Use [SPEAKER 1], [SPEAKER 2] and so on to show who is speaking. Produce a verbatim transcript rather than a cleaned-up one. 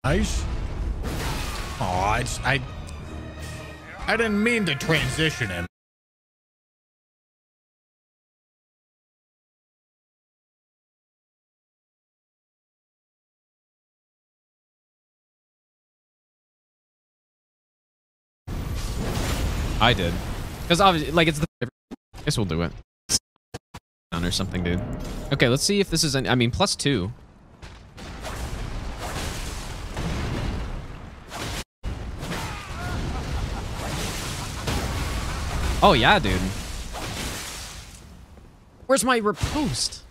[SPEAKER 1] Nice. Oh, it's I. I didn't mean to transition him.
[SPEAKER 2] I did. Because obviously, like, it's the... I guess we'll do it. Or something, dude. Okay, let's see if this is... An, I mean, plus two. Oh, yeah, dude. Where's my riposte?